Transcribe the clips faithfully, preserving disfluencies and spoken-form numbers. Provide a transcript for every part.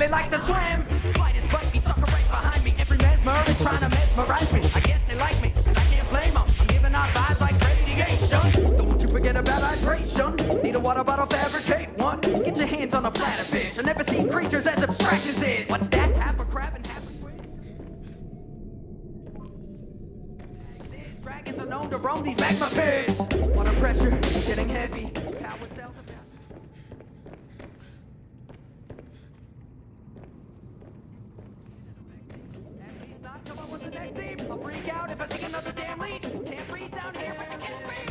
like to swim. Light as but be sucker right behind me. Every mesmer is trying to mesmerize me. I guess they like me, I can't blame them. I'm giving out vibes like radiation. Don't you forget about hydration. Need a water bottle, fabricate one. Get your hands on a platter fish. I've never seen creatures as abstract as this. What's that? Half a crab and half a squid? Exist. Dragons are known to roam these magma pits. Water pressure getting heavy. Power cells about. At least not till I wasn't that deep. I'll freak out if I see another damn leech. Can't breathe down here, but you can't speak.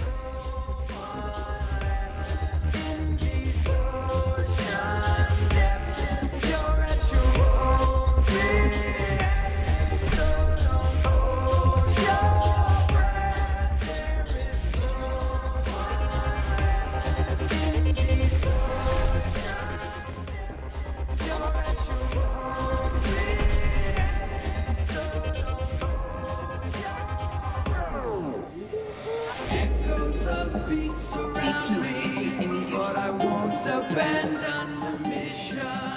C Q, immediately. But I won't abandon the mission.